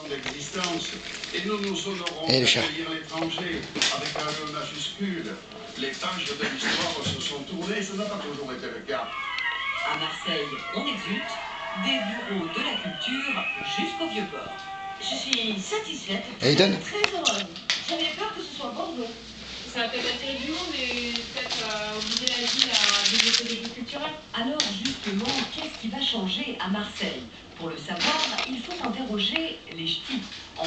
d'existence et nous nous honorons d'accueillir l'étranger avec un E majuscule. Les pages de l'histoire se sont tournées, ça n'a pas toujours été le cas. À Marseille, on exulte, des bureaux de la culture jusqu'au Vieux-Port. Je suis satisfaite, Aiden. très heureuse. J'avais peur que ce soit Bordeaux. Ça va peut-être attirer du monde et peut-être obliger la ville à développer des lieux culturels. Alors justement, qu'est-ce qui va changer à Marseille? Pour le savoir, il faut interroger les ch'tis.